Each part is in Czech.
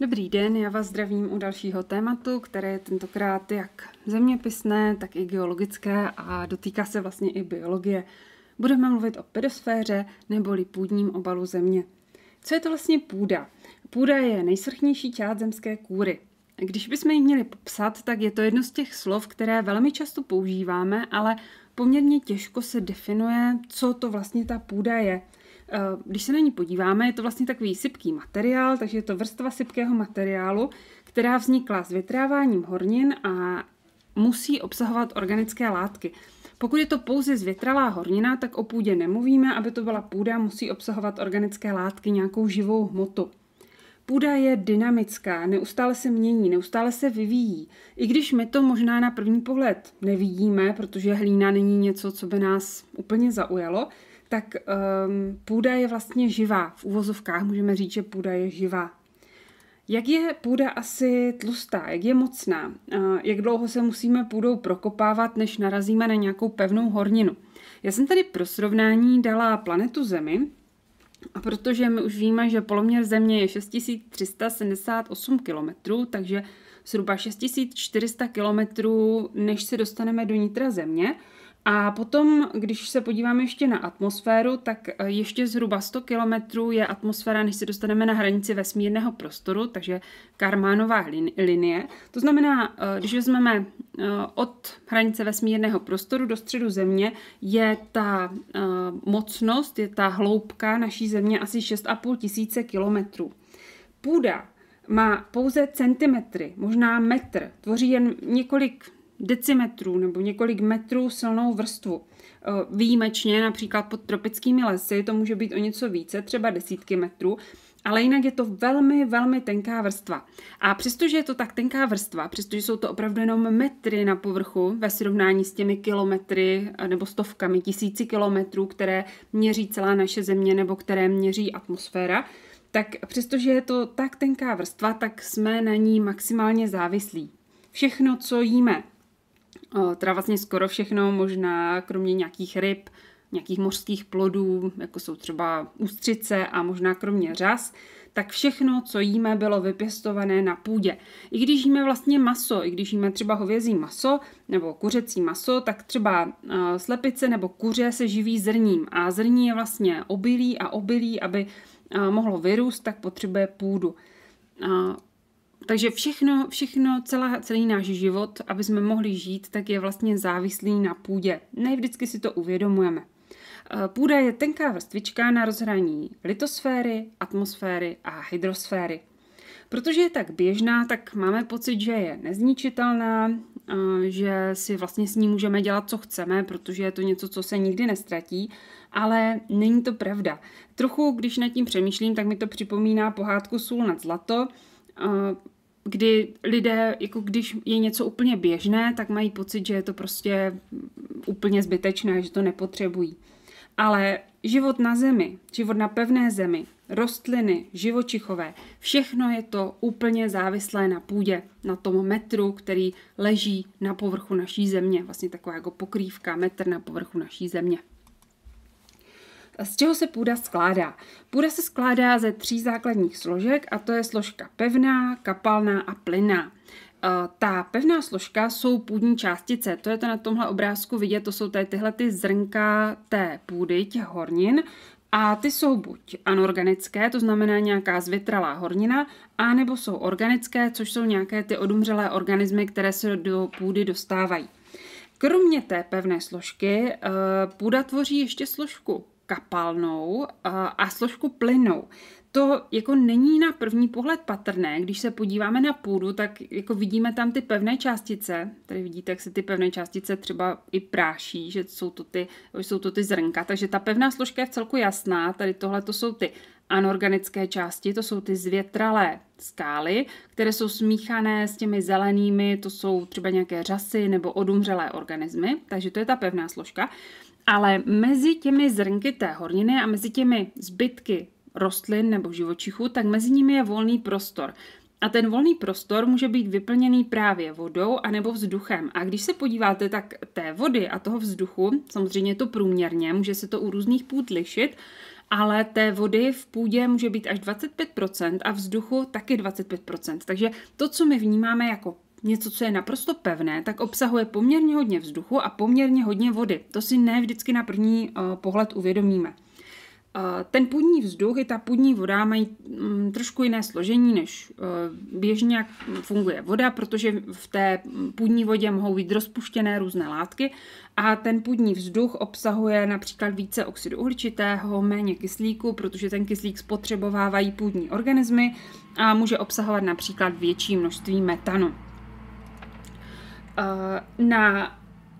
Dobrý den, já vás zdravím u dalšího tématu, které je tentokrát jak zeměpisné, tak i geologické a dotýká se vlastně i biologie. Budeme mluvit o pedosféře neboli půdním obalu Země. Co je to vlastně půda? Půda je nejsvrchnější část zemské kůry. Když bychom ji měli popsat, tak je to jedno z těch slov, které velmi často používáme, ale poměrně těžko se definuje, co to vlastně ta půda je. Když se na ní podíváme, je to vlastně takový sypký materiál, takže je to vrstva sypkého materiálu, která vznikla s vytráváním hornin a musí obsahovat organické látky. Pokud je to pouze zvětralá hornina, tak o půdě nemluvíme, aby to byla půda, musí obsahovat organické látky, nějakou živou hmotu. Půda je dynamická, neustále se mění, neustále se vyvíjí. I když my to možná na první pohled nevidíme, protože hlína není něco, co by nás úplně zaujalo, tak půda je vlastně živá. V uvozovkách můžeme říct, že půda je živá. Jak je půda asi tlustá, jak je mocná? Jak dlouho se musíme půdou prokopávat, než narazíme na nějakou pevnou horninu? Já jsem tady pro srovnání dala planetu Zemi, a protože my už víme, že poloměr Země je 6378 km, takže zhruba 6400 km, než se dostaneme do nitra Země. A potom, když se podíváme ještě na atmosféru, tak ještě zhruba 100 km je atmosféra, než se dostaneme na hranici vesmírného prostoru, takže Karmanová linie. To znamená, když vezmeme od hranice vesmírného prostoru do středu Země, je ta mocnost, je ta hloubka naší Země asi 6,5 tisíce kilometrů. Půda má pouze centimetry, možná metr, tvoří jen několik decimetrů nebo několik metrů silnou vrstvu. Výjimečně například pod tropickými lesy to může být o něco více, třeba desítky metrů, ale jinak je to velmi, velmi tenká vrstva. A přestože je to tak tenká vrstva, přestože jsou to opravdu jenom metry na povrchu ve srovnání s těmi kilometry nebo stovkami, tisíci kilometrů, které měří celá naše Země nebo které měří atmosféra, tak přestože je to tak tenká vrstva, tak jsme na ní maximálně závislí. Všechno, co jíme, teda vlastně skoro všechno, možná kromě nějakých ryb, nějakých mořských plodů, jako jsou třeba ústřice a možná kromě řas, tak všechno, co jíme, bylo vypěstované na půdě. I když jíme vlastně maso, i když jíme třeba hovězí maso nebo kuřecí maso, tak třeba slepice nebo kuře se živí zrním a zrní je vlastně obilí a obilí, aby mohlo vyrůst, tak potřebuje půdu. Takže všechno, celý náš život, aby jsme mohli žít, tak je vlastně závislý na půdě. Ne vždycky si to uvědomujeme. Půda je tenká vrstvička na rozhraní litosféry, atmosféry a hydrosféry. Protože je tak běžná, tak máme pocit, že je nezničitelná, že si vlastně s ní můžeme dělat, co chceme, protože je to něco, co se nikdy nestratí, ale není to pravda. Trochu, když nad tím přemýšlím, tak mi to připomíná pohádku Sůl nad zlato, kdy lidé, jako když je něco úplně běžné, tak mají pocit, že je to prostě úplně zbytečné, že to nepotřebují. Ale život na Zemi, život na pevné Zemi, rostliny, živočichové, všechno je to úplně závislé na půdě, na tom metru, který leží na povrchu naší Země, vlastně taková jako pokrývka, metr na povrchu naší Země. Z čeho se půda skládá? Půda se skládá ze 3 základních složek a to je složka pevná, kapalná a plynná. Ta pevná složka jsou půdní částice, to je to na tomhle obrázku vidět, to jsou tady tyhle ty zrnka té půdy, těch hornin a ty jsou buď anorganické, to znamená nějaká zvětralá hornina, anebo jsou organické, což jsou nějaké ty odumřelé organismy, které se do půdy dostávají. Kromě té pevné složky půda tvoří ještě složku kapalnou a složku plynnou. To jako není na první pohled patrné. Když se podíváme na půdu, tak jako vidíme tam ty pevné částice. Tady vidíte, jak se ty pevné částice třeba i práší, že jsou to ty zrnka. Takže ta pevná složka je vcelku jasná. Tady tohle to jsou ty anorganické části, to jsou ty zvětralé skály, které jsou smíchané s těmi zelenými, to jsou třeba nějaké řasy nebo odumřelé organismy. Takže to je ta pevná složka. Ale mezi těmi zrnky té horniny a mezi těmi zbytky rostlin nebo živočichů, tak mezi nimi je volný prostor. A ten volný prostor může být vyplněný právě vodou anebo vzduchem. A když se podíváte, tak té vody a toho vzduchu, samozřejmě je to průměrně, může se to u různých půd lišit, ale té vody v půdě může být až 25% a vzduchu taky 25%. Takže to, co my vnímáme jako něco, co je naprosto pevné, tak obsahuje poměrně hodně vzduchu a poměrně hodně vody. To si ne vždycky na první pohled uvědomíme. Ten půdní vzduch i ta půdní voda mají trošku jiné složení, než běžně jak funguje voda, protože v té půdní vodě mohou být rozpuštěné různé látky a ten půdní vzduch obsahuje například více oxidu uhličitého, méně kyslíku, protože ten kyslík spotřebovávají půdní organismy a může obsahovat například větší množství metanu. Na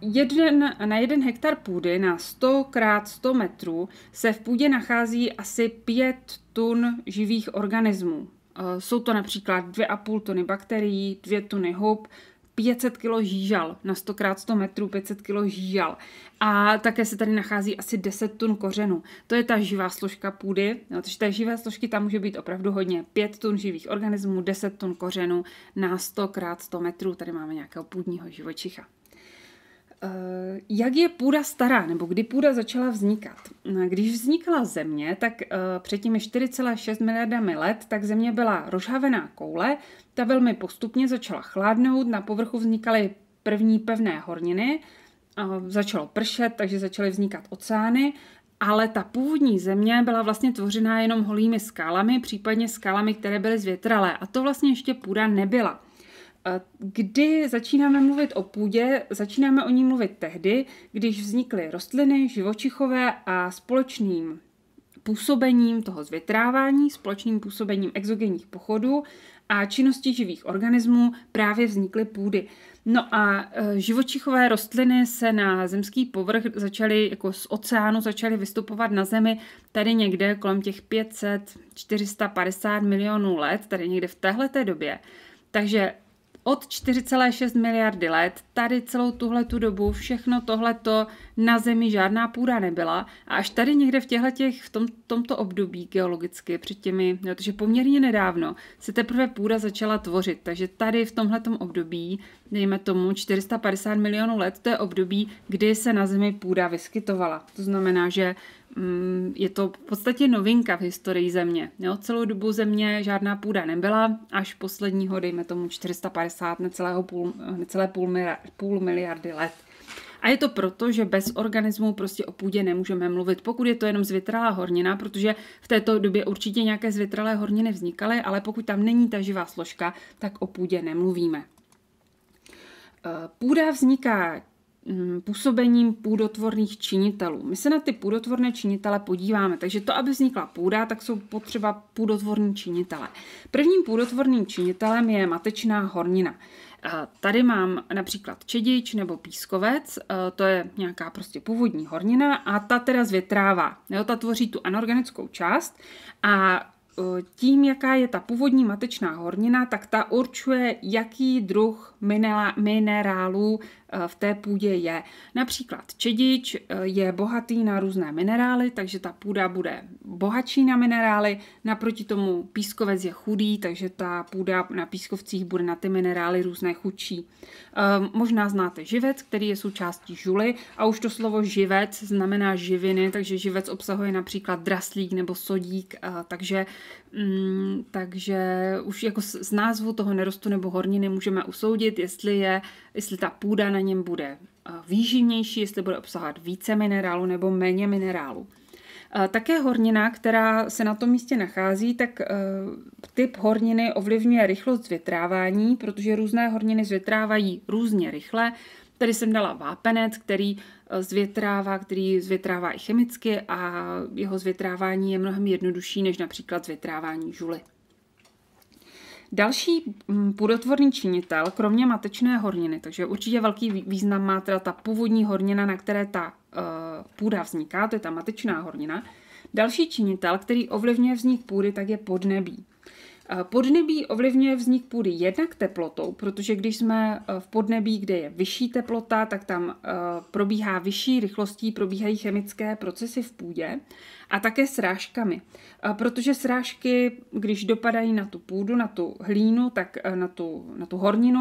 1 hektar půdy na 100 x 100 metrů se v půdě nachází asi 5 tun živých organismů. Jsou to například 2,5 tuny bakterií, 2 tuny hub, 500 kg žížal, na 100 x 100 metrů 500 kg žížal. A také se tady nachází asi 10 tun kořenů. To je ta živá složka půdy, takže té živé složky tam může být opravdu hodně. 5 tun živých organismů, 10 tun kořenů na 100 x 100 metrů. Tady máme nějakého půdního živočicha. Jak je půda stará, nebo kdy půda začala vznikat? Když vznikala Země, tak před těmi 4,6 miliardami let, tak Země byla rozhavená koule, ta velmi postupně začala chladnout, na povrchu vznikaly první pevné horniny, začalo pršet, takže začaly vznikat oceány, ale ta původní Země byla vlastně tvořená jenom holými skálami, případně skálami, které byly zvětralé, a to vlastně ještě půda nebyla. Kdy začínáme mluvit o půdě, začínáme o ní mluvit tehdy, když vznikly rostliny, živočichové a společným působením toho zvětrávání, společným působením exogenních pochodů a činností živých organismů právě vznikly půdy. No a živočichové rostliny se na zemský povrch začaly, jako z oceánu začaly vystupovat na Zemi tady někde kolem těch 500-450 milionů let, tady někde v téhleté době. Takže od 4,6 miliardy let, tady celou tuhletu dobu, všechno tohleto na Zemi žádná půda nebyla a až tady někde v tomto období geologicky, před těmi, protože poměrně nedávno se teprve půda začala tvořit, takže tady v tomhletom období, dejme tomu 450 milionů let, to je období, kdy se na Zemi půda vyskytovala. To znamená, že je to v podstatě novinka v historii Země. Jo, celou dobu Země žádná půda nebyla, až posledního, dejme tomu 450, necelé půl miliardy let. A je to proto, že bez organismů prostě o půdě nemůžeme mluvit, pokud je to jenom zvětralá hornina, protože v této době určitě nějaké zvětralé horniny vznikaly, ale pokud tam není ta živá složka, tak o půdě nemluvíme. Půda vzniká působením půdotvorných činitelů. My se na ty půdotvorné činitele podíváme, takže to, aby vznikla půda, tak jsou potřeba půdotvorní činitele. Prvním půdotvorným činitelem je matečná hornina. Tady mám například čedič nebo pískovec, to je nějaká prostě původní hornina a ta teda zvětrává. Jo, ta tvoří tu anorganickou část a tím, jaká je ta původní matečná hornina, tak ta určuje, jaký druh minerálů v té půdě je. Například čedič je bohatý na různé minerály, takže ta půda bude bohatší na minerály, naproti tomu pískovec je chudý, takže ta půda na pískovcích bude na ty minerály různé chudší. Možná znáte živec, který je součástí žuly a už to slovo živec znamená živiny, takže živec obsahuje například draslík nebo sodík, takže už jako z názvu toho nerostu nebo horniny můžeme usoudit, jestli ta půda na něm bude výživnější, jestli bude obsahovat více minerálu nebo méně minerálu. Také hornina, která se na tom místě nachází, tak typ horniny ovlivňuje rychlost zvětrávání, protože různé horniny zvětrávají různě rychle. Tady jsem dala vápenec, který zvětrává i chemicky a jeho zvětrávání je mnohem jednodušší než například zvětrávání žuly. Další půdotvorný činitel, kromě matečné horniny, takže určitě velký význam má teda ta původní hornina, na které ta půda vzniká, to je ta matečná hornina. Další činitel, který ovlivňuje vznik půdy, tak je podnebí. Podnebí ovlivňuje vznik půdy jednak teplotou, protože když jsme v podnebí, kde je vyšší teplota, tak tam probíhá vyšší rychlostí, probíhají chemické procesy v půdě a také srážkami. Protože srážky, když dopadají na tu půdu, na tu hlínu, tak na tu horninu,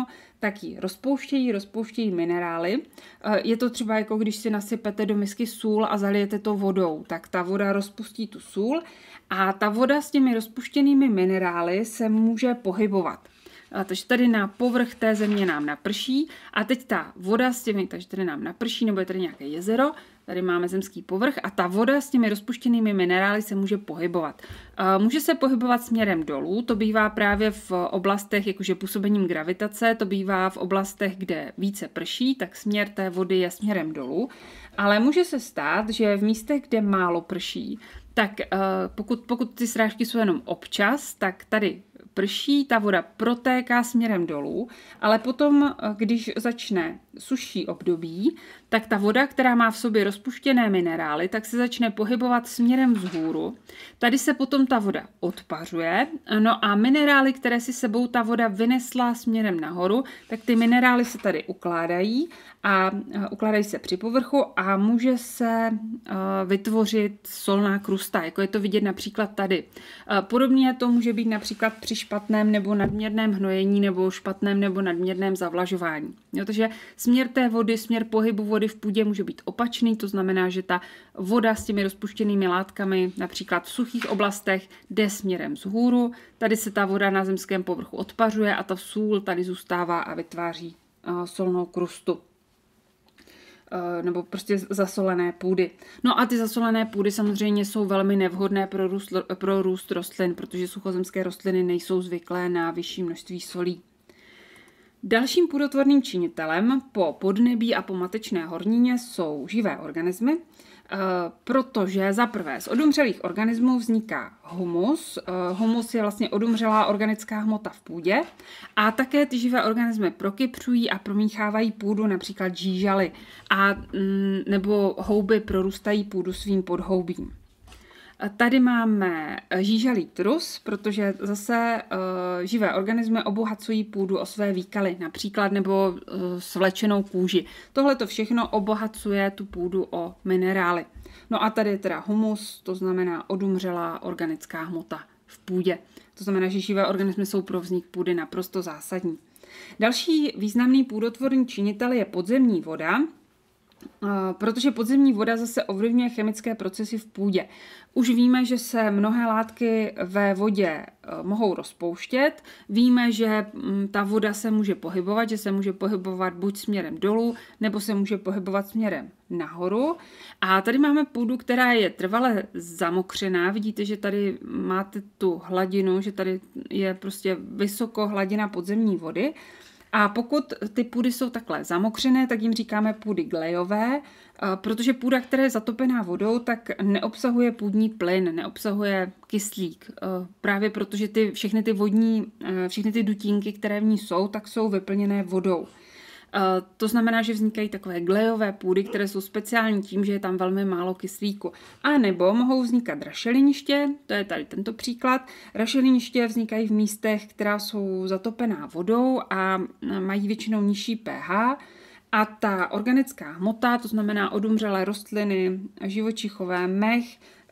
tak ji rozpouštějí minerály. Je to třeba jako když si nasypete do misky sůl a zalijete to vodou, tak ta voda rozpustí tu sůl a ta voda s těmi rozpuštěnými minerály se může pohybovat. Takže tady na povrch té země nám naprší a teď ta voda s těmi, takže tady nám naprší, nebo je tady nějaké jezero, tady máme zemský povrch a ta voda s těmi rozpuštěnými minerály se může pohybovat. Může se pohybovat směrem dolů, to bývá právě v oblastech, jakože působením gravitace, to bývá v oblastech, kde více prší, tak směr té vody je směrem dolů, ale může se stát, že v místech, kde málo prší, tak pokud ty srážky jsou jenom občas, tak tady prší, ta voda protéká směrem dolů, ale potom, když začne sušší období, tak ta voda, která má v sobě rozpuštěné minerály, tak se začne pohybovat směrem vzhůru. Tady se potom ta voda odpařuje, no a minerály, které si sebou ta voda vynesla směrem nahoru, tak ty minerály se tady ukládají a ukládají se při povrchu a může se vytvořit solná krusta, jako je to vidět například tady. Podobně to může být například při špatném nebo nadměrném hnojení nebo špatném nebo nadměrném zavlažování. Jo, takže směr té vody, směr pohybu vody v půdě může být opačný, to znamená, že ta voda s těmi rozpuštěnými látkami, například v suchých oblastech, jde směrem vzhůru, tady se ta voda na zemském povrchu odpařuje a ta sůl tady zůstává a vytváří solnou krustu. Nebo prostě zasolené půdy. No a ty zasolené půdy samozřejmě jsou velmi nevhodné pro růst rostlin, protože suchozemské rostliny nejsou zvyklé na vyšší množství solí. Dalším půdotvorným činitelem po podnebí a po matečné hornině jsou živé organismy, protože za prvé z odumřelých organismů vzniká humus. Humus je vlastně odumřelá organická hmota v půdě a také ty živé organismy prokypřují a promíchávají půdu, například žížaly nebo houby prorůstají půdu svým podhoubím. Tady máme žížalý trus, protože zase živé organismy obohacují půdu o své výkaly, například nebo svlečenou kůži. Tohle to všechno obohacuje tu půdu o minerály. No a tady je teda humus, to znamená odumřelá organická hmota v půdě. To znamená, že živé organismy jsou pro vznik půdy naprosto zásadní. Další významný půdotvorný činitel je podzemní voda, protože podzemní voda zase ovlivňuje chemické procesy v půdě. Už víme, že se mnohé látky ve vodě mohou rozpouštět. Víme, že ta voda se může pohybovat, že se může pohybovat buď směrem dolů, nebo se může pohybovat směrem nahoru. A tady máme půdu, která je trvale zamokřená. Vidíte, že tady máte tu hladinu, že tady je prostě vysoko hladina podzemní vody. A pokud ty půdy jsou takhle zamokřené, tak jim říkáme půdy glejové, protože půda, která je zatopená vodou, tak neobsahuje půdní plyn, neobsahuje kyslík. Právě protože všechny ty dutínky, které v ní jsou, tak jsou vyplněné vodou. To znamená, že vznikají takové glejové půdy, které jsou speciální tím, že je tam velmi málo kyslíku. A nebo mohou vznikat rašeliniště, to je tady tento příklad. Rašeliniště vznikají v místech, která jsou zatopená vodou a mají většinou nižší pH. A ta organická hmota, to znamená odumřelé rostliny, živočichové, mech,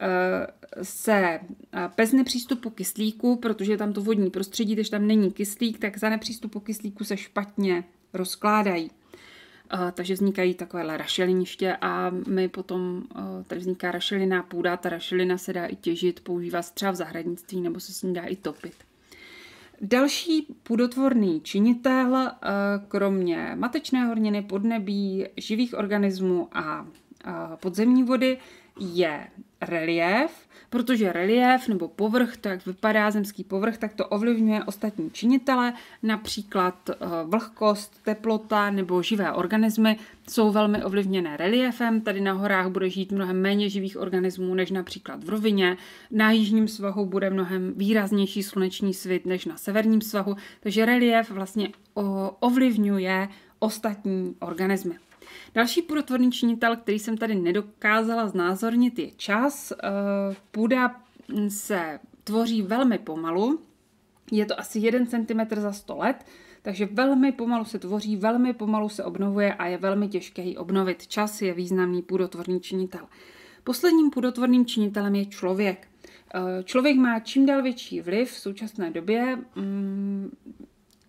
se bez nepřístupu kyslíku, protože je tam to vodní prostředí, když tam není kyslík, tak za nepřístupu kyslíku se špatně rozkládají. Takže vznikají takovéhle rašeliniště a my potom, tady vzniká rašelinná půda, ta rašelina se dá i těžit, používá se třeba v zahradnictví nebo se s ní dá i topit. Další půdotvorný činitel, kromě matečné horniny, podnebí, živých organismů a podzemní vody, je reliéf, protože reliéf nebo povrch, to jak vypadá zemský povrch, tak to ovlivňuje ostatní činitele, například vlhkost, teplota nebo živé organismy jsou velmi ovlivněné reliéfem. Tady na horách bude žít mnohem méně živých organismů než například v rovině, na jižním svahu bude mnohem výraznější sluneční svit než na severním svahu, takže reliéf vlastně ovlivňuje ostatní organismy. Další půdotvorný činitel, který jsem tady nedokázala znázornit, je čas. Půda se tvoří velmi pomalu, je to asi 1 cm za 100 let, takže velmi pomalu se tvoří, velmi pomalu se obnovuje a je velmi těžké ji obnovit. Čas je významný půdotvorný činitel. Posledním půdotvorným činitelem je člověk. Člověk má čím dál větší vliv v současné době.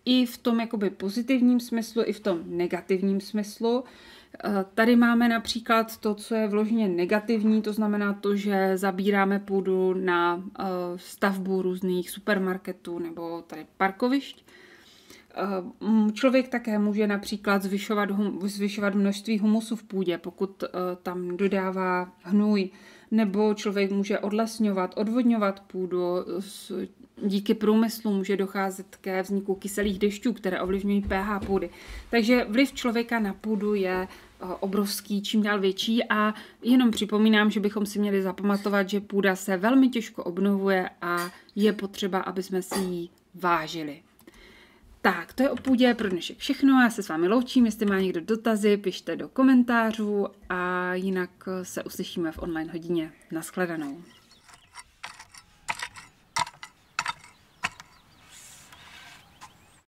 i v tom jakoby pozitivním smyslu, i v tom negativním smyslu. Tady máme například to, co je vloženě negativní, to znamená to, že zabíráme půdu na stavbu různých supermarketů nebo tady parkovišť. Člověk také může například zvyšovat množství humusu v půdě, pokud tam dodává hnůj, nebo člověk může odlesňovat, odvodňovat půdu. Díky průmyslu může docházet ke vzniku kyselých dešťů, které ovlivňují pH půdy. Takže vliv člověka na půdu je obrovský, čím dál větší a jenom připomínám, že bychom si měli zapamatovat, že půda se velmi těžko obnovuje a je potřeba, aby jsme si ji vážili. Tak, to je o půdě pro dnešek všechno. Já se s vámi loučím, jestli má někdo dotazy, pište do komentářů a jinak se uslyšíme v online hodině. Naschledanou.